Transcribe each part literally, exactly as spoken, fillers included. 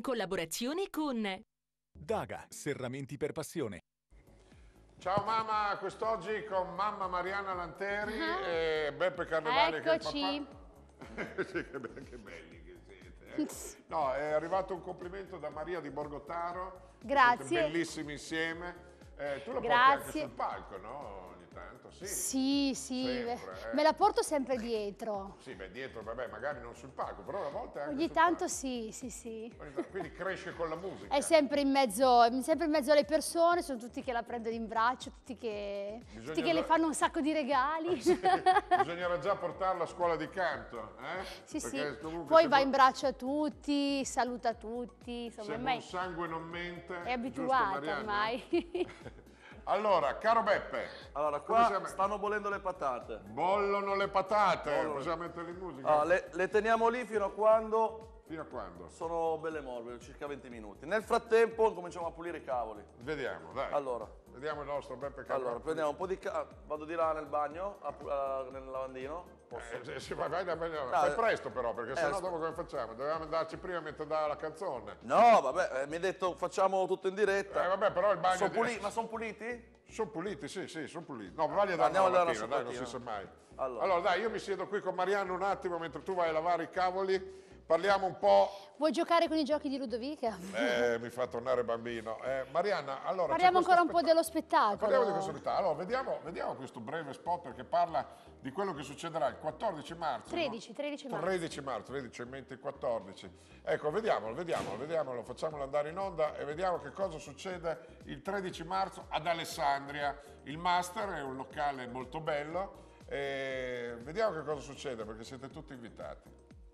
collaborazione con Daga, serramenti per passione. Ciao mamma, quest'oggi con mamma Marianna Lanteri uh-huh. e Beppe Carnevali. Eccoci. Che è il papà. Sì, che, be che belli che siete. Eh? No, è arrivato un complimento da Maria di Borgotaro. Grazie. Siete bellissimi insieme. Eh, tu la Grazie. porti anche sul palco, no? Tanto, sì, sì, sì. Sempre, eh. Me la porto sempre dietro. Sì, beh, dietro, vabbè, magari non sul palco, però a volte anche ogni sul tanto palco. sì, sì, sì. Quindi cresce con la musica. È sempre in mezzo, sempre in mezzo alle persone, sono tutti che la prendono in braccio, tutti che, tutti che le fanno un sacco di regali. Sì, bisognerà già portarla a scuola di canto, eh? Sì, Perché sì. Poi va poi... in braccio a tutti, saluta tutti. Insomma, se ormai buon sangue non mente. è abituata ormai. Allora, caro Beppe, allora qua siamo... stanno bollendo le patate. Bollono le patate, Bollono. possiamo metterle in musica? Allora, le, le teniamo lì fino a quando? Fino a quando? Sono belle morbide, circa venti minuti. Nel frattempo cominciamo a pulire i cavoli. Vediamo, dai. Allora. Vediamo il nostro Beppe Carnevali. Allora, prendiamo un po' di ca... vado di là nel bagno, a, a, nel lavandino. Eh, sì, vai, vai, vai, vai. Fai presto però, perché sennò eh, dopo come facciamo? Dovevamo andarci prima mentre dava la canzone. No, vabbè, eh, mi hai detto facciamo tutto in diretta. Eh, vabbè, però il bagno... Sono puliti, ma sono puliti? Sono puliti, sì, sì, sono puliti. No, vai a dare Andiamo una a dare mattina, una dai, non si sa mai. Allora. allora, dai, io mi siedo qui con Marianna un attimo mentre tu vai a lavare i cavoli. Parliamo un po'... Vuoi giocare con i giochi di Ludovica? Eh, mi fa tornare bambino. Eh, Marianna, allora... Parliamo ancora un po' dello spettacolo. Parliamo di questo spettacolo. Allora, vediamo, vediamo questo breve spot perché parla di quello che succederà il quattordici marzo. tredici, no? tredici marzo. tredici marzo, vedi, c'è in mente il quattordici. Ecco, vediamolo, vediamolo, vediamolo, facciamolo andare in onda e vediamo che cosa succede il tredici marzo ad Alessandria. Il Master è un locale molto bello e vediamo che cosa succede perché siete tutti invitati.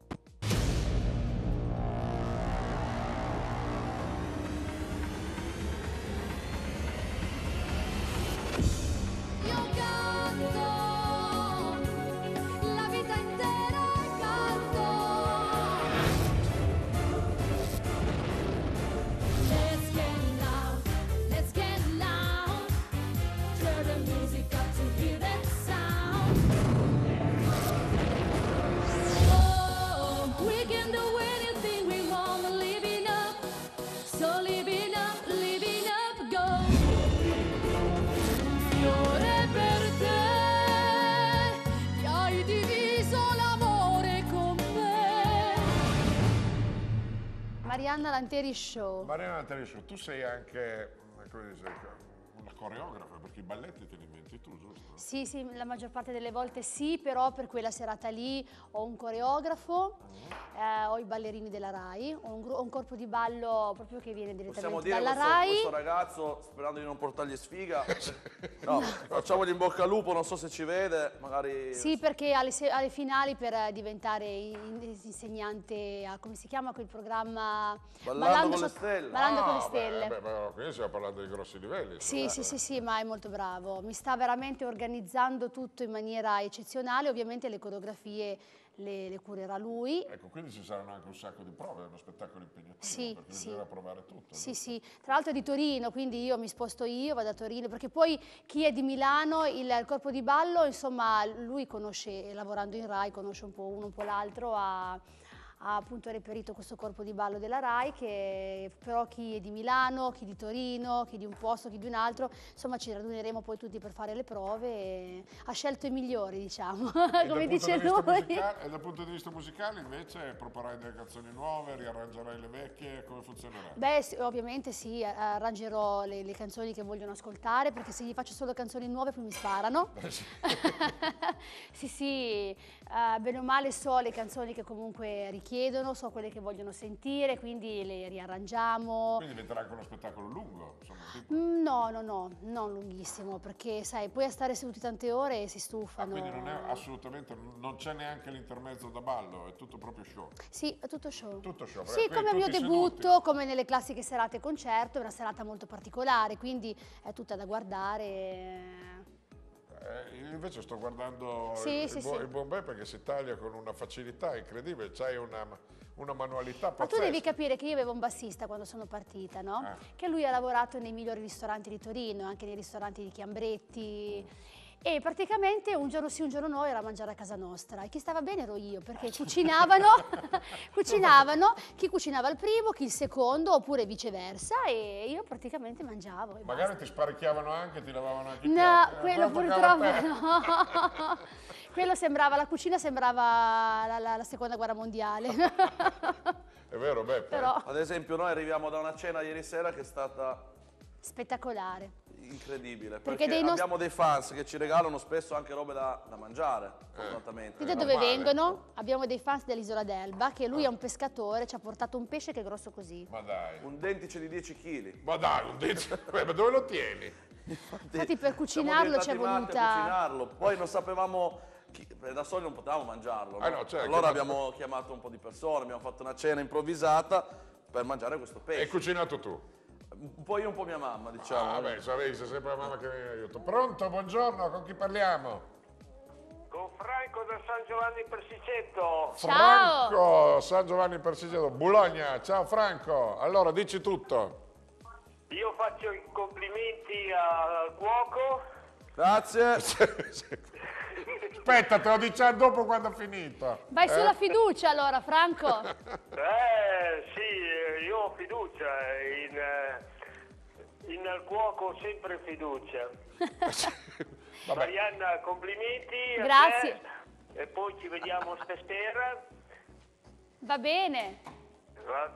Marianna Lanteri Show. Marianna Lanteri Show, tu sei anche come dice, una coreografa, perché i balletti te li inventi tu, giusto? Sì, sì, la maggior parte delle volte sì, però per quella serata lì ho un coreografo, uh-huh. eh, ho i ballerini della RAI, ho un, ho un corpo di ballo proprio che viene direttamente dalla questo, RAI. questo ragazzo, sperando di non portargli sfiga, no, facciamogli in bocca al lupo, non so se ci vede, magari... Sì, perché alle, alle finali per diventare insegnante a, come si chiama quel programma? Ballando, Ballando con le stelle. Ballando ah, con le stelle. Beh, beh, quindi stiamo parlando di grossi livelli. Sì, eh. sì, sì, sì, ma è molto bravo. Mi sta veramente organizzando tutto in maniera eccezionale, ovviamente le coreografie le, le curerà lui. Ecco, quindi ci saranno anche un sacco di prove, è uno spettacolo impegnativo, sì, perché sì. bisogna provare tutto. Sì, giusto? sì, tra l'altro è di Torino, quindi io mi sposto io, vado a Torino, perché poi chi è di Milano, il, il corpo di ballo, insomma, lui conosce, lavorando in RAI, conosce un po' uno, un po' l'altro, ha... ha appunto reperito questo corpo di ballo della RAI, che però chi è di Milano, chi di Torino, chi di un posto, chi di un altro, insomma ci raduneremo poi tutti per fare le prove e ha scelto i migliori, diciamo, come dice lui. E dal punto di vista musicale invece proporai delle canzoni nuove, riarrangerai le vecchie, come funzionerà? Beh, sì, ovviamente sì, arrangerò le, le canzoni che vogliono ascoltare, perché se gli faccio solo canzoni nuove poi mi sparano. Sì, sì, uh, bene o male so le canzoni che comunque richiedono, so quelle che vogliono sentire, quindi le riarrangiamo. Quindi diventerà anche uno spettacolo lungo? Insomma, mm, no, no, no, non lunghissimo, perché sai, poi a stare seduti tante ore e si stufano. Ah, quindi non è assolutamente, non c'è neanche l'intermezzo da ballo, è tutto proprio show? Sì, è tutto show. Tutto show. Sì, come al mio debutto, seduti. Come nelle classiche serate concerto, è una serata molto particolare, quindi è tutta da guardare. Eh, io invece sto guardando sì, il, sì, il, bu sì. il buon Beppe che si taglia con una facilità incredibile, c'hai una, una manualità pazzesca. Ma tu devi capire che io avevo un bassista quando sono partita, no? Ah. Che lui ha lavorato nei migliori ristoranti di Torino, anche nei ristoranti di Chiambretti, E praticamente un giorno sì, un giorno no era a mangiare a casa nostra. E chi stava bene ero io, perché cucinavano, cucinavano, chi cucinava il primo, chi il secondo, oppure viceversa, e io praticamente mangiavo. E Magari basta. ti sparecchiavano anche, ti lavavano anche i No, piatti. Eh, quello però toccava a purtroppo te. no. Quello sembrava, la cucina sembrava la, la- la seconda guerra mondiale. È vero, Beppe? Però Ad esempio noi arriviamo da una cena ieri sera che è stata spettacolare. incredibile, Perché perché, dei nost- abbiamo dei fans che ci regalano spesso anche robe da, da mangiare, fortunatamente. E da Eh, dove normale. vengono? Abbiamo dei fans dell'isola d'Elba, che lui è un pescatore, ci ha portato un pesce che è grosso così. Ma dai. Un dentice di dieci chili. Ma dai, non dici... Beh, ma dove lo tieni? Infatti per cucinarlo ci è Siamo diventati matti a voluta... cucinarlo, poi non sapevamo, chi- perché da soli non potevamo mangiarlo, no? Eh no, certo, allora chiamato- abbiamo chiamato un po' di persone, abbiamo fatto una cena improvvisata per mangiare questo Hai pesce. cucinato tu? Un po' io, un po' mia mamma, diciamo. Ah, beh, sapevi, sei sempre la mamma che viene in aiuto. Pronto, buongiorno, con chi parliamo? Con Franco da San Giovanni Persicetto. Ciao! Franco, San Giovanni Persiceto, Bologna. Ciao Franco, allora dici tutto. Io faccio i complimenti al cuoco. Grazie. Aspetta, te lo diciamo dopo quando ha finito. Vai sulla fiducia allora, Franco. Eh sì, eh, io ho fiducia in, eh, in al cuoco, ho sempre fiducia. Vabbè, Marianna, complimenti. a Grazie. te. E poi ci vediamo stasera. Va bene. Va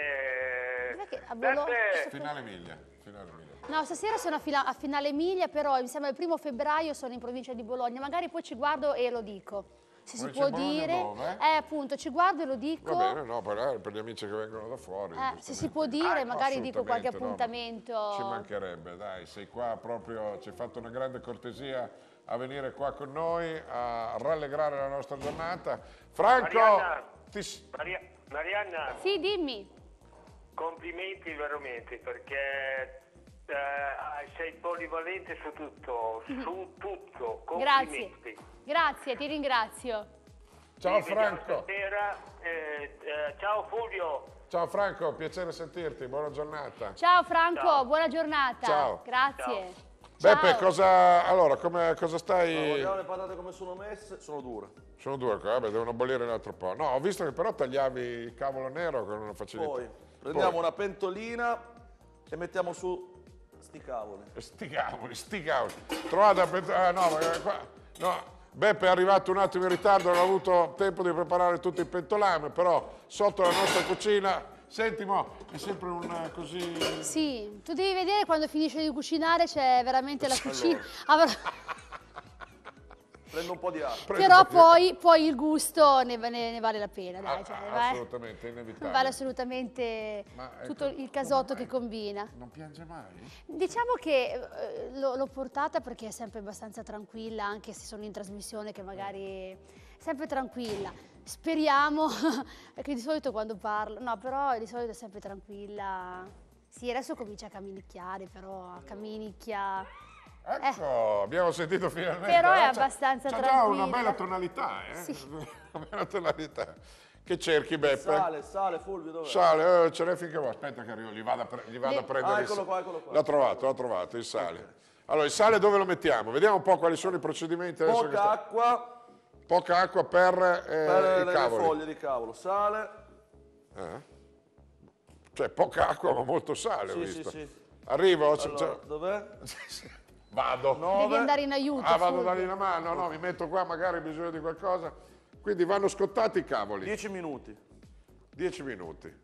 bene. Guarda che a Bologna- Beppe, finale miglia, finale miglia. No, stasera sono a, fila- a Finale Emilia, però mi sembra il primo febbraio sono in provincia di Bologna. Magari poi ci guardo e lo dico. Se si Provincia può di Bologna dire. dove? Eh, appunto, ci guardo e lo dico. Va bene, no, per, per gli amici che vengono da fuori. Eh, se si giustamente. può dire, Ah, magari dico qualche Assolutamente, no, appuntamento. Ci mancherebbe, dai, sei qua proprio, ci hai fatto una grande cortesia a venire qua con noi a rallegrare la nostra giornata. Franco, Marianna. ti s- Maria- Marianna, Sì, dimmi. complimenti veramente perché eh, sei polivalente su tutto, su tutto. Grazie. Complimenti. Grazie, ti ringrazio. ciao Ci vediamo Franco, stasera. Eh, eh, ciao Fulvio. ciao Franco, piacere sentirti, buona giornata. Ciao Franco, Ciao. buona giornata. Ciao. Grazie. Beppe, Ciao. cosa, allora, come, cosa Ma stai... vogliamo le patate come sono messe? Sono dure. Sono due, vabbè, devono bollire un altro po'. No, ho visto che però tagliavi il cavolo nero con una facilità. Poi prendiamo una pentolina e mettiamo su sti cavoli. Sti cavoli, sti cavoli. Trovate a pent- ah, no, ma qua, no, Beppe è arrivato un attimo in ritardo, non ha avuto tempo di preparare tutto il pentolame, però sotto la nostra cucina, senti mo, è sempre un eh, così... Sì, tu devi vedere quando finisce di cucinare c'è veramente la cucina. Avrà- Prendo un po' di acqua. Prendi Però un po' di- poi, poi il gusto ne, ne- ne vale la pena, dai. Ah, cioè, ah, va- assolutamente, inevitabile. vale assolutamente Ma, ecco, tutto il come casotto mai? che combina. Non piange mai? Diciamo che eh, l'ho l'ho portata perché è sempre abbastanza tranquilla, anche se sono in trasmissione che magari è sempre tranquilla. Speriamo, perché di solito quando parlo, no, però di solito è sempre tranquilla. Sì, adesso comincia a caminicchiare, però caminicchia. Ecco, abbiamo sentito finalmente. Però è eh, c'ha- abbastanza c'ha già tranquilla. una bella tonalità, eh? Sì. Una bella tonalità. Che cerchi, Beppe? Sale, sale, Fulvio, dov'è? Sale, eh, ce l'hai finché vuoi. Aspetta che arrivo, gli vado a, pre- gli vado Le- a prendere Ah, il eccolo sa- qua, eccolo qua. L'ho trovato, l'ho trovato, il sale. Allora, il sale dove lo mettiamo? Vediamo un po' quali sono i procedimenti. adesso che Poca sta- acqua Poca acqua per, eh, per i le cavoli. foglie di cavolo. Sale. Eh? Cioè, poca acqua ma molto sale, ho Sì, sì, visto. sì. Arrivo? c- Allora, c- dov'è? vado. Devi nove. andare in aiuto. Ah, vado a Fulvio. dargli una mano? No, mi metto qua, magari ho bisogno di qualcosa. Quindi vanno scottati i cavoli. dieci minuti. dieci minuti.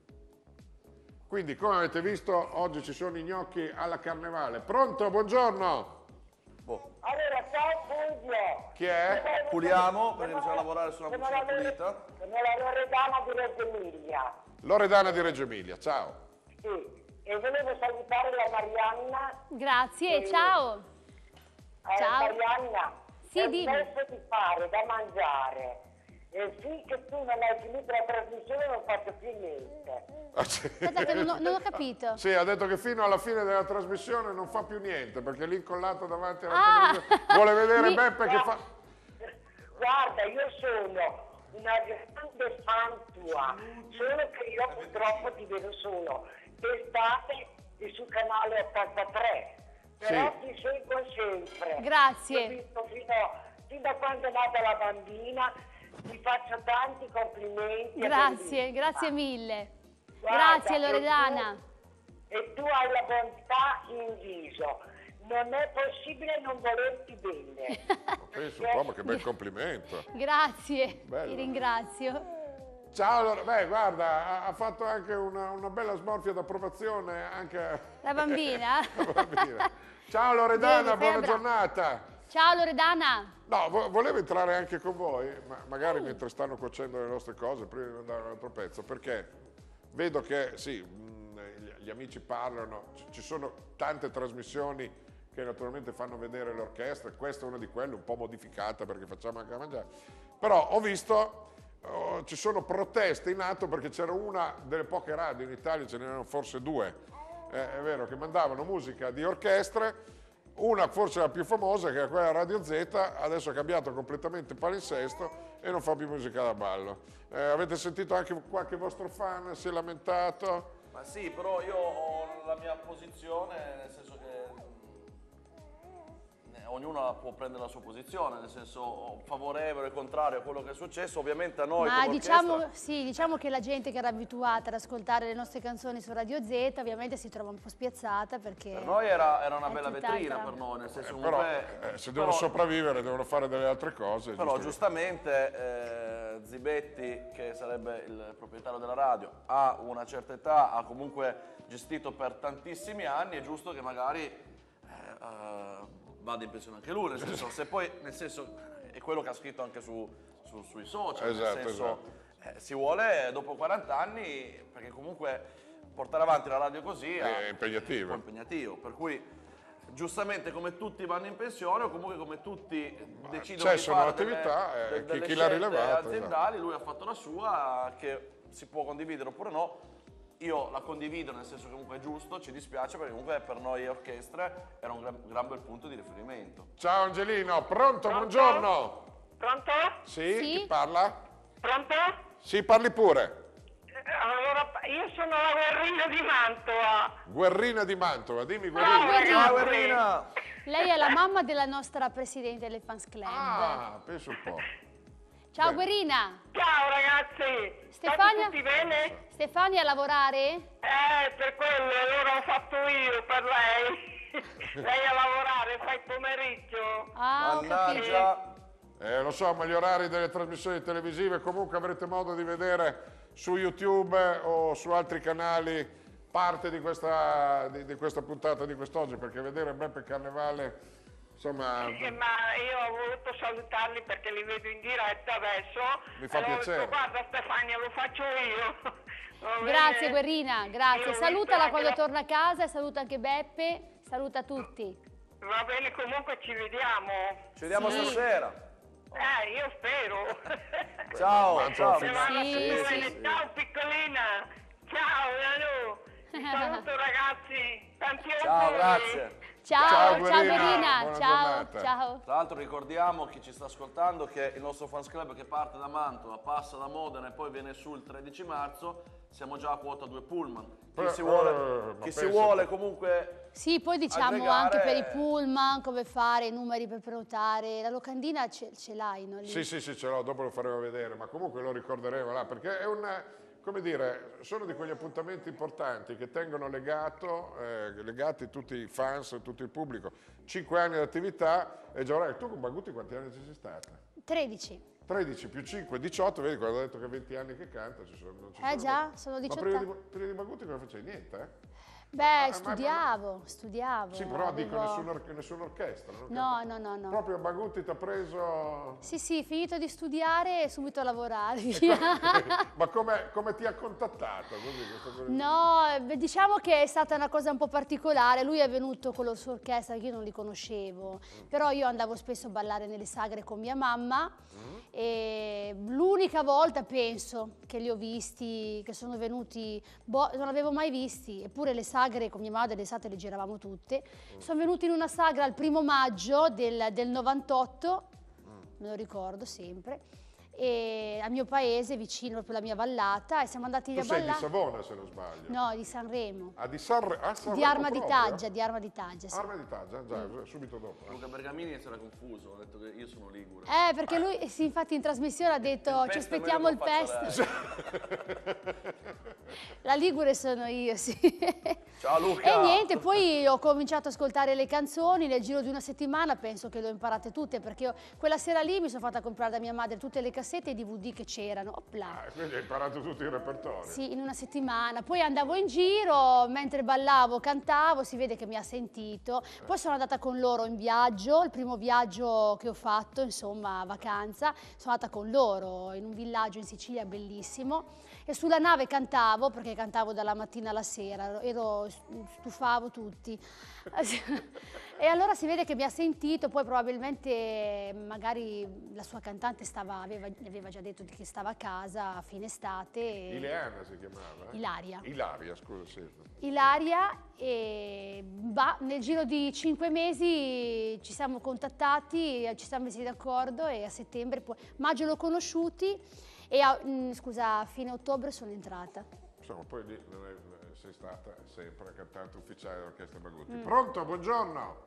Quindi, come avete visto, oggi ci sono i gnocchi alla carnevale. Pronto? Buongiorno. Boh. Allora, ciao Fulvio. Chi è? Puliamo perché bisogna lavorare su una Sono cucina la Lore- pulita. sono la Loredana di Reggio Emilia. Loredana di Reggio Emilia, ciao. Sì. E volevo salutare la Marianna. Grazie, ciao. Eh, Ciao. Marianna, Sì, ho dimmi. smesso di fare da mangiare. E finché tu non hai finito la trasmissione non faccio più niente. Ah, sì. Aspetta che non ho, non ho capito. Sì, ha detto che fino alla fine della trasmissione non fa più niente, perché lì incollato davanti alla Ah! televisione vuole vedere Mi- Beppe che fa... Guarda, io sono una grande fan tua, solo che io purtroppo ti vedo solo d'estate e sul canale ottantatré. però ti seguo sempre. Grazie. Ti ho visto fino, fino da quando è nata la bambina, ti faccio tanti complimenti. Grazie, grazie mille. Guarda, Grazie Loredana. E tu, e tu hai la bontà in viso. Non è possibile non volerti bene. Penso un po', ma che bel complimento. Grazie, Bello. ti ringrazio. Ciao, allora, beh, guarda, ha, ha fatto anche una, una bella smorfia d'approvazione anche La bambina? la bambina. Ciao Loredana, Vedi, buona Febra. giornata. Ciao Loredana. No, vo- volevo entrare anche con voi, ma magari mentre stanno cuocendo le nostre cose, prima di andare a un altro pezzo, perché vedo che sì, mh, gli- gli amici parlano, ci- ci sono tante trasmissioni che naturalmente fanno vedere le orchestre, questa è una di quelle un po' modificata perché facciamo anche da mangiare, però ho visto, oh, ci sono proteste in atto perché c'era una delle poche radio in Italia, ce n'erano forse due, eh, è vero, che mandavano musica di orchestre. Una forse la più famosa, che è quella Radio Z, adesso ha cambiato completamente palinsesto e non fa più musica da ballo. Eh, avete sentito anche qualche vostro fan si è lamentato? Ma sì, però io ho la mia posizione, nel senso che eh, ognuno può prendere la sua posizione, nel senso favorevole, contrario a quello che è successo. Ovviamente a noi Ma come diciamo, orchestra- sì, diciamo che la gente che era abituata ad ascoltare le nostre canzoni su Radio Z ovviamente si trova un po' spiazzata perché... per noi era, era una è bella tutt'altra. vetrina, per noi, nel senso Eh, però comunque- eh, se devono però- sopravvivere devono fare delle altre cose. Però giusto? giustamente eh, Zibetti, che sarebbe il proprietario della radio, ha una certa età, ha comunque gestito per tantissimi anni, è giusto che magari eh, eh, vada in pensione anche lui, nel senso, se poi, nel senso, è quello che ha scritto anche su, su- sui social, Esatto, nel senso, esatto. eh, si vuole dopo quaranta anni, perché comunque portare avanti la radio così È impegnativo. un po' impegnativo, per cui giustamente come tutti vanno in pensione o comunque come tutti decidono di cessano fare l'attività, delle, eh, de- chi- delle chi l'ha scelte rilevata, aziendali, lui ha fatto la sua, che si può condividere oppure no. Io la condivido nel senso che comunque è giusto, ci dispiace perché comunque per noi orchestre era un gran, gran bel punto di riferimento. Ciao Angelino, pronto? Buongiorno. Pronto? Sì? Sì? Chi parla? Pronto? Sì, parli pure. Allora, io sono la Guerrina di Mantova. Guerrina di Mantova, dimmi Ciao, Guerrina. Guerrina. Ciao ragazzi. Guerrina! Lei è la mamma della nostra presidente del Fans Club. Ah, penso un po'. Ciao bene. Guerrina. Ciao ragazzi. Stefania? State tutti bene? Stefania a lavorare? Eh, per quello, allora ho fatto io per lei. Lei a lavorare, fa il pomeriggio. Ah, ho capito. Mannaggia! Eh, lo so, ma gli orari delle trasmissioni televisive comunque avrete modo di vedere su YouTube o su altri canali parte di questa, di, di questa puntata di quest'oggi, perché vedere Beppe Carnevale, insomma, Eh, ma io ho voluto salutarli perché li vedo in diretta adesso. Mi fa Allora ho piacere. detto, guarda Stefania, lo faccio io. Va Grazie bene? Guerrina, Io grazie. ho Salutala visto quando anche la- torna a casa e saluta anche Beppe. Saluta tutti. Va bene, comunque ci vediamo. Ci vediamo Sì. stasera! Eh, io spero. Ciao! Mantova Ciao! fino- Stefano, Sì, tutto sì, bene? sì. Ciao piccolina. Ciao Nanu. Vi saluto ragazzi. Tanti auguri. Ciao, grazie! Ciao, Ciao, ciao Guerrina. Guerrina. Buona Ciao, giornata. ciao. Tra l'altro ricordiamo chi ci sta ascoltando che il nostro fans club che parte da Mantova, passa da Modena e poi viene su il tredici marzo, siamo già a quota due pullman. Chi Eh, si vuole, eh, ma chi si pensa vuole te. comunque Sì, poi diciamo aggregare- anche per i pullman, come fare, i numeri per prenotare. La locandina ce, ce l'hai, no? Lì? sì, sì, sì, ce l'ho, dopo lo faremo vedere, ma comunque lo ricorderemo là, perché è un, come dire, sono di quegli appuntamenti importanti che tengono legato, eh, legati tutti i fans, tutto il pubblico. Cinque anni di attività e Giorgio, tu con Bagutti quanti anni ci sei stata? tredici. tredici più cinque, diciotto, vedi quando ho detto che venti anni che canta ci sono. Non ci Eh sono già, sono Ma diciotto prima di, anni. prima di Bagutti cosa facevi? Niente, eh? Beh, ma- studiavo, studiavo. Sì, però dico avevo- nessuna, or- nessuna orchestra. non No, canta- no, no, no. Proprio Bagutti ti ha preso... Sì, sì, finito di studiare e subito a lavorare. Ma come, come ti ha contattato? Così, questa cosa- No, beh, diciamo che è stata una cosa un po' particolare. Lui è venuto con la sua orchestra che io non li conoscevo, però io andavo spesso a ballare nelle sagre con mia mamma e l'unica volta penso che li ho visti, che sono venuti, boh, non avevo mai visti, eppure le sagre con mia madre le estate le giravamo tutte. Sono venuti in una sagra il primo maggio del, del novantotto, me lo ricordo sempre. e al mio paese, vicino proprio alla mia vallata, e siamo andati lì Tu a sei di ballare. Savona, se non sbaglio. No, di Sanremo. Ah, di Sanre- ah, Sanremo Di Arma di proprio? Taggia, di Arma di Taggia, sì. Arma di Taggia, già, subito dopo. eh. Luca Bergamini si era confuso, ha detto che io sono ligure. Eh, perché lui, sì, infatti in trasmissione ha detto Il ci pesto è aspettiamo il meglio che lo pesto. La Ligure sono io, sì. Ciao Luca! E niente, poi ho cominciato ad ascoltare le canzoni, nel giro di una settimana penso che le ho imparate tutte, perché io, quella sera lì mi sono fatta comprare da mia madre tutte le cassette e i D V D che c'erano. Opla. Ah, quindi hai imparato tutto il repertorio. Sì, in una settimana. Poi andavo in giro, mentre ballavo, cantavo, si vede che mi ha sentito. Poi sono andata con loro in viaggio, il primo viaggio che ho fatto, insomma, vacanza. Sono andata con loro in un villaggio in Sicilia bellissimo. E sulla nave cantavo, perché cantavo dalla mattina alla sera, ero, stufavo tutti. E allora si vede che mi ha sentito, poi probabilmente magari la sua cantante stava, aveva, aveva già detto che stava a casa a fine estate. E... Ileana si chiamava? eh? Ilaria. Ilaria, scusa, sì. Ilaria, e bah, nel giro di cinque mesi ci siamo contattati, ci siamo messi d'accordo e a settembre, poi, maggio l'ho conosciuti e a, mh, scusa, a fine ottobre sono entrata. Insomma, poi lì non è, sei stata sempre cantante ufficiale dell'Orchestra Bagutti. Mm. Pronto? Buongiorno.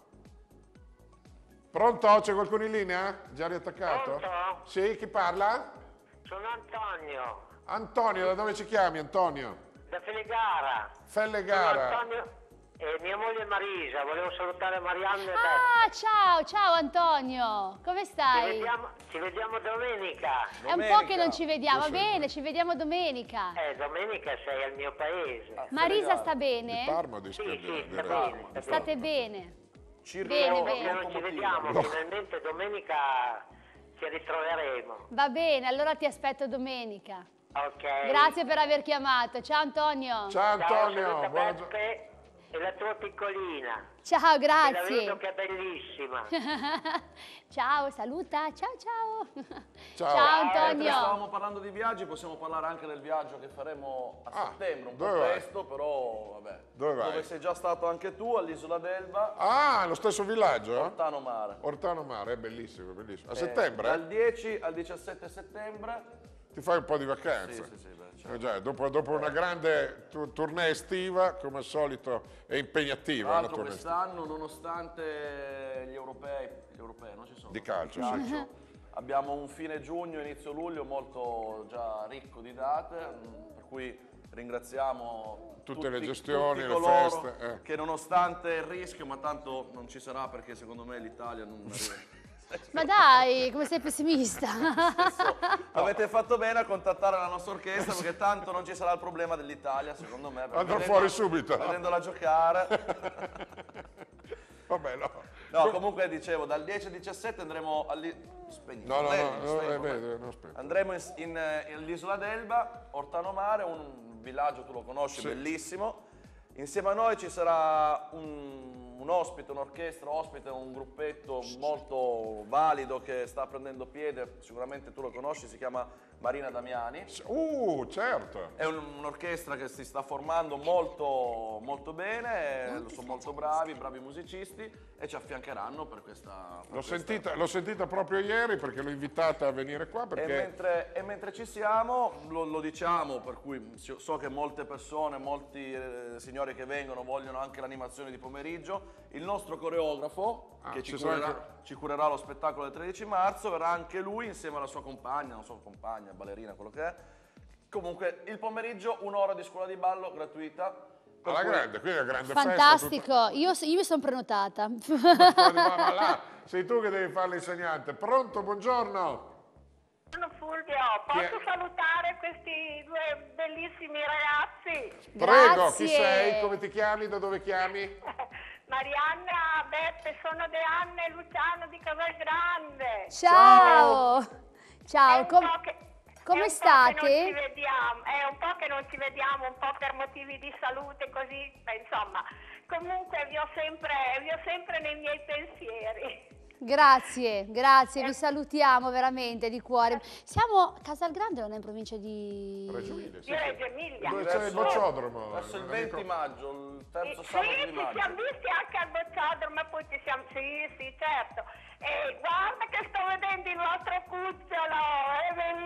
Pronto? C'è qualcuno in linea? Già riattaccato? Pronto? Sì, chi parla? Sono Antonio, Antonio, da dove ci chiami Antonio? da Feligara. Fellegara. Sono Antonio e mia moglie Marisa, volevo salutare Marianna e Beppe. Ah, ciao, ciao Antonio, come Ci stai? vediamo, ci vediamo domenica. È un po' che non ci vediamo, va bene, ci vediamo domenica. Eh, domenica sei al mio paese. Marisa sta Di bene? Parma o di Sì, Scaglione? sì, Di sta Reggio? bene, sta State bene? Circa Bene, un bene. Che non ci locomotiva. vediamo, finalmente domenica ci ritroveremo. Va bene, allora ti aspetto domenica. Ok. Grazie per aver chiamato, ciao Antonio. Ciao Ciao, Antonio, saluta buongiorno. Beppe e la tua piccolina. Ciao, Che la grazie. vedo che è bellissima. Ciao, saluta, ciao ciao. Ciao. Ciao Mentre Antonio. stavamo parlando di viaggi, possiamo parlare anche del viaggio che faremo a Ah, settembre, un po' dove vai? presto, però vabbè. Dove vai? Dove sei già stato anche tu, all'isola d'Elba, Ah, lo stesso villaggio? Ortano Mare. Ortano Mare, è bellissimo, bellissimo. A Eh, settembre? Dal dieci al diciassette settembre. Ti fai un po' di vacanze. Sì, sì, sì, beh, certo. Eh già, dopo, dopo una grande tu- tournée estiva, come al solito, è impegnativa. Tra una l'altro tournée estiva. quest'anno, nonostante gli europei, gli europei non ci sono. Di calcio, di sì. calcio, abbiamo un fine giugno, inizio luglio molto già ricco di date, mh, per cui ringraziamo Tutte le tutti- gestioni, tutti le coloro feste, eh. che nonostante il rischio, ma tanto non ci sarà perché secondo me l'Italia non arriva. Ma dai, come sei pessimista? Avete fatto bene a contattare la nostra orchestra perché tanto non ci sarà il problema dell'Italia, secondo me. perché Andrò vedendo- fuori subito. Vedendola giocare. Vabbè, no. No, comunque dicevo, dal dieci al diciassette andremo all'i... Spegni, No, no, spegni, no, no, spegni, eh, vabbè. vedi, non aspetta. Andremo in- in, eh, all'isola d'Elba, Ortano Mare, un villaggio, tu lo conosci, Sì. bellissimo. Insieme a noi ci sarà un, un ospite, un'orchestra ospite, un gruppetto molto valido che sta prendendo piede, sicuramente tu lo conosci, si chiama Marina Damiani. Uh, certo. È un- un'orchestra che si sta formando molto, molto bene, sono molto bravi, bravi musicisti e ci affiancheranno per questa... per L'ho questa- sentita, l'ho sentita proprio ieri perché l'ho invitata a venire qua E perché... mentre, e mentre ci siamo, lo, lo diciamo, per cui so so che molte persone, molti eh, signori che vengono vogliono anche l'animazione di pomeriggio, il nostro coreografo, Ah, che ci ci sarà curerà, anche- ci curerà lo spettacolo del tredici marzo, verrà anche lui insieme alla sua compagna, non so, compagna, ballerina, quello che è. Comunque, il pomeriggio, un'ora di scuola di ballo gratuita. per Alla cui- grande, quindi è una grande festa. Fantastico, io, io mi sono prenotata. tutta- Ma, ma là, sei tu che devi fare l'insegnante. Pronto, buongiorno. Sono Fulvio, Chi è? posso salutare questi due bellissimi ragazzi? Prego, Grazie. chi sei? Come ti chiami? Da dove chiami? Marianna, Beppe, sono De Anna e Luciano di Casalgrande. Ciao. È Ciao, un com- po' che- come è un po' che non ci state? vediamo, è un po' che non ci vediamo, un po' per motivi di salute, così, beh, insomma. Comunque vi ho sempre, vi ho sempre nei miei pensieri. Grazie, grazie, vi salutiamo veramente di cuore. Siamo Casalgrande, non è in provincia di... Reggio Emilia, sì, Io sì. Reggio Emilia. Dove c'è il bocciodromo? Verso il un venti amico- maggio, il terzo Sì, sabato di ci maggio. siamo visti anche al bocciodromo, poi ci siamo, sì, sì, certo. E guarda che sto vedendo il vostro cucciolo, è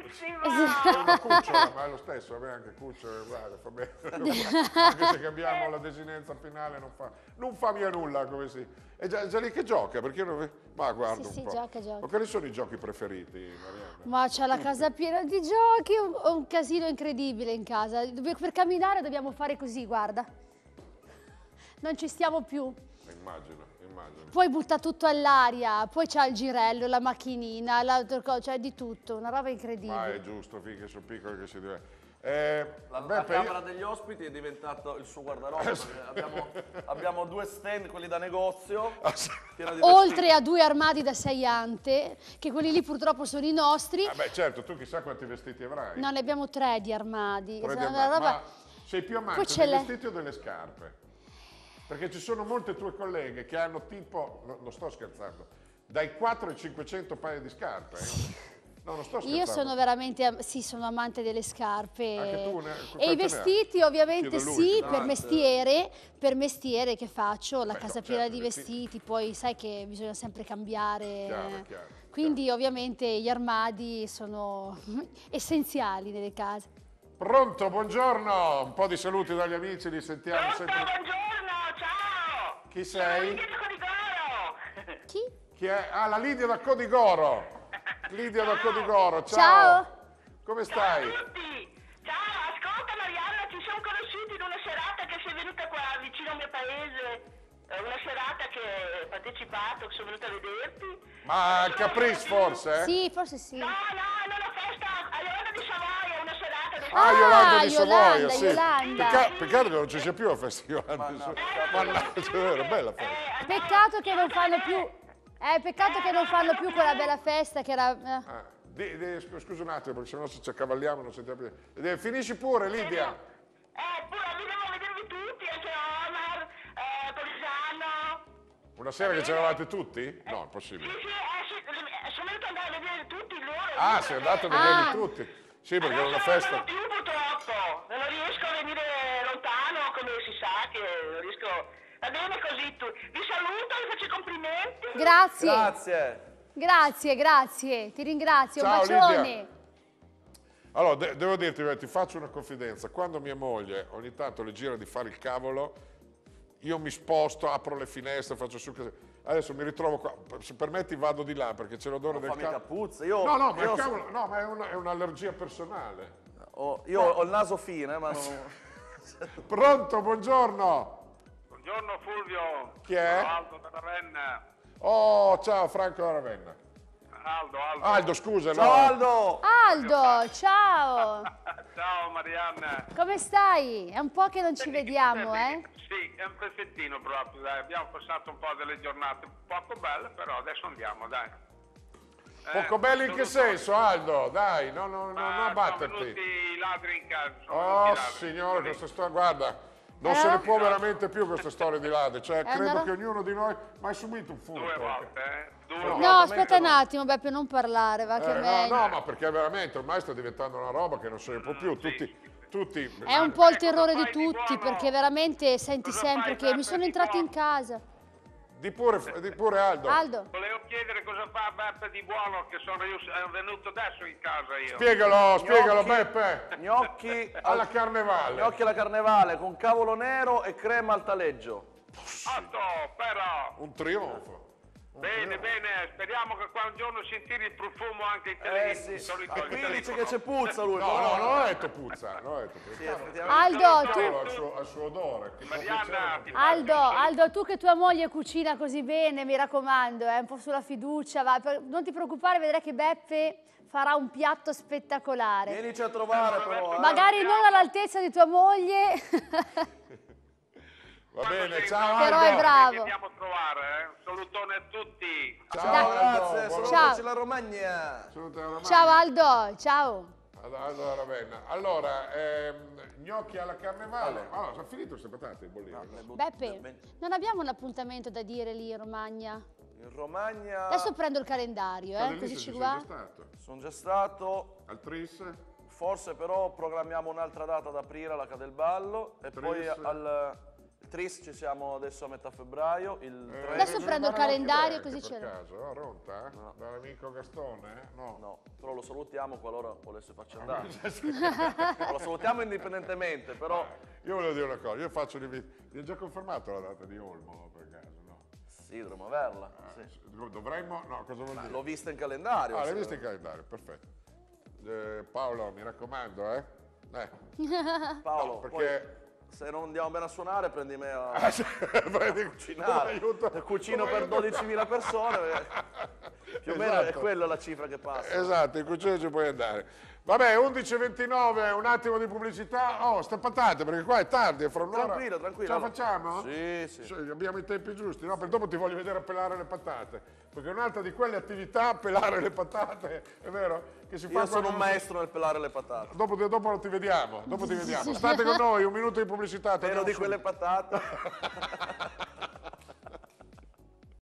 bellissima! È una cucciola, ma è lo stesso, vabbè, anche cucciola è uguale, fa bene. Anche se cambiamo la desinenza finale non fa, non fa mia nulla, come si... È già, è già lì che gioca, perché io non... ve- Ma guarda Sì, un sì, po'. gioca, gioca. Ma quali sono i giochi preferiti, Marianna? Ma c'è la casa piena di giochi, un, un casino incredibile in casa. Dove- Per camminare dobbiamo fare così, guarda. Non ci stiamo più. Immagino, immagino. Poi butta tutto all'aria, poi c'ha il girello, la macchinina, l'altro co- cioè di tutto, una roba Ma è incredibile. giusto, finché sono piccoli che si deve... Eh, La, beh, la per io- camera degli ospiti è diventato il suo guardaroba, perché abbiamo, abbiamo due stand, quelli da negozio, Ah, sì. pieno di Oltre vestiti. a due armadi da sei ante, che quelli lì purtroppo sono i nostri, Ah, beh, certo, tu chissà quanti vestiti avrai. no, ne abbiamo tre di armadi. Tre di Sono una armadi. roba- Ma sei più Poi amante c'è dei le- vestiti o delle scarpe? Perché ci sono molte tue colleghe che hanno tipo, no, non sto scherzando, dai quattrocento ai cinquecento paia di scarpe. eh. No, non sto scherzando. Io sono veramente, am- sì, sono amante delle scarpe. Anche tu ne- E i quante ne hai? vestiti ovviamente Chiedo a lui, sì, chiedo a per lui. mestiere, per mestiere che faccio, la Beh, casa no, piena certo, di i vestiti. vestiti, poi sai che bisogna sempre cambiare. Chiaro, chiaro, Quindi ovviamente gli armadi sono essenziali nelle case. Pronto, buongiorno. Un po' di saluti dagli amici, li sentiamo Pronto, sempre. buongiorno, ciao! Chi Sono sei? Lidia da Codigoro! Chi? Chi è? Ah, la Lidia da Codigoro. Lidia da Codigoro, ciao. Ciao. Come Ciao stai? a tutti! Ciao, ascolta Marianna, ci siamo conosciuti in una serata che sei venuta qua vicino al mio paese. È una serata che ho partecipato, che sono venuta a vederti. Ma al Caprice forse? eh? Sì, forse sì. No, no, è una festa a Yolanda di Savoia, una serata di Ah, Yolanda di Yolanda, Savoia, sì. Yolanda. Pecca- peccato che non ci sia più la festa di Yolanda. Ma di no, Savoia. peccato. Mannaggia, è vero, bella festa. Eh, Peccato che non fanno più. Eh, peccato che non fanno più quella bella festa che era. eh. Ah, di- di- scu- scusa un attimo, perché sennò se ci accavalliamo non sentiamo più. Eh, Finisci pure, Lidia. Eh, pure venevo a vedervi tutti, anche Omar, eh, Poligiano. Una sera che c'eravate tutti? No, è Sì, possibile. sì, eh, sì, eh, sono venuta ad andare a vedere tutti loro. Ah, sei andato a vederli Ah. tutti. Sì, perché era una Adesso non festa. vengo più purtroppo, non riesco a venire lontano, come si sa che non riesco... Va bene così tu. Vi saluto, vi faccio i complimenti. Grazie. Grazie. Grazie, grazie. Ti ringrazio. Ciao, Un bacione. Lidia. Allora, de- devo dirti, eh, ti faccio una confidenza. Quando mia moglie ogni tanto le gira di fare il cavolo, io mi sposto, apro le finestre, faccio su... che- Adesso mi ritrovo qua. Se permetti vado di là perché c'è l'odore Non del fa mica cavolo. puzza. Io, No, no, ma, io il so- cavolo, no, ma è, una- è un'allergia personale. ho, io ho il naso fine, ma non... Pronto, buongiorno. Buongiorno Fulvio. Chi è? Sono Aldo da Ravenna. Oh, ciao Franco da Ravenna. Aldo, Aldo. Aldo, scusa. Ciao no. Aldo! Aldo, ciao. Ciao Marianna. Come stai? È un po' che non ci vediamo, eh? Sì, è un pezzettino proprio, dai. Abbiamo passato un po' delle giornate poco belle, però adesso andiamo, dai. Eh, Poco bello in che sono- senso, Aldo? Dai, no, no, no, Ma non sono abbatterti. venuti i ladri in casa. Sono Oh, venuti i ladri. signore, questa storia, guarda, non Eh? se ne può veramente più questa storia di ladri. Cioè, una credo ro- che ognuno di noi mai subito un furto. Due volte, eh? Due No, volte. No, aspetta un attimo, Beppe, non parlare, va che Eh, è no, meglio. no, ma perché veramente ormai sta diventando una roba che non se ne può più. Tutti, tutti. È un po' il Cosa terrore di fai di tutti, buono? perché veramente senti Cosa sempre fai, che mi Beppe, sono di entrati in buono? casa. Di pure, di pure Aldo. Aldo, Volevo chiedere cosa fa Beppe di buono, che sono io, sono venuto adesso in casa io. Spiegalo, spiegalo, Gnocchi. Beppe. Gnocchi Alla al- carnevale. gnocchi alla carnevale con cavolo nero e crema al taleggio. Otto, però. Un trionfo. Un Bene, trionfo. bene, speriamo che qua un giorno sentire il profumo anche in Eh televisione. sì, solito ma il qui dice telefono. che c'è puzza lui. No, però- no, non ho detto puzza. Non ho detto puzza. Sì, effettivamente. Aldo, tu, Cavolo, al suo, al suo odore. che può Marianna, piacere. ti Aldo, faccio- Aldo, tu che tua moglie cucina così bene, mi raccomando, eh, un po' sulla fiducia, va. Per- non ti preoccupare, vedrai che Beppe farà un piatto spettacolare. Vienici a trovare però. eh. Magari non all'altezza di tua moglie. Va Quando bene, sei ciao bravo, Però è Aldo. bravo. Ci andiamo a trovare, eh. Un salutone a tutti. Ciao, Ciao, Aldo. grazie, Buon- salutaci la Romagna. Saluta la Romagna. Ciao Aldo, ciao. Aldo, Aldo da Ravenna. Allora, ehm, gnocchi alla carnevale. Allora, sono finito queste patate in bollire. Beppe, non abbiamo un appuntamento da dire lì in Romagna? In Romagna Adesso prendo il calendario, eh, All'inizio così ci ci sei guarda. già stato. sono già stato. Al Tris? Forse però programmiamo un'altra data ad aprire alla Cadelballo e Tris. poi al Tris ci siamo adesso a metà febbraio, il Eh, tre... Adesso devi prendo il mandare calendario, anche così per ce l'ho. caso, no? Ronta? No. Dall'amico Gastone? No. No, però lo salutiamo qualora volesse farci andare. Lo salutiamo indipendentemente, però... Io volevo dire una cosa, io faccio l'invito. Vi è già confermato la data di Olmo per caso, no? Sì, dovremmo averla. sì. Dovremmo, no, cosa vuol dire? L'ho vista in calendario. Ah, l'hai sì. vista in calendario, perfetto. Eh, Paolo, mi raccomando, eh? Eh. Paolo, No, perché- poi, se non andiamo bene a suonare, prendi me a Ah, sì, prendi- cucinare. aiuto- Cucino come per aiuto- dodicimila persone. eh. Più o meno è Esatto. quella la cifra che passa. Esatto, in cucina ci puoi andare. Vabbè, undici e ventinove, un attimo di pubblicità. Oh, sta patate, perché qua è tardi, è fra un'ora. Tranquillo, tranquillo. Ce la facciamo? Sì, sì. Sì, abbiamo i tempi giusti, no? Per dopo ti voglio vedere a pelare le patate. Perché è un'altra di quelle attività, pelare le patate, è vero? Che si fa Io sono quando un non si- maestro nel pelare le patate. Dopo, dopo ti vediamo, dopo ti vediamo. State con noi, un minuto di pubblicità. Meno torniamo di subito. quelle patate.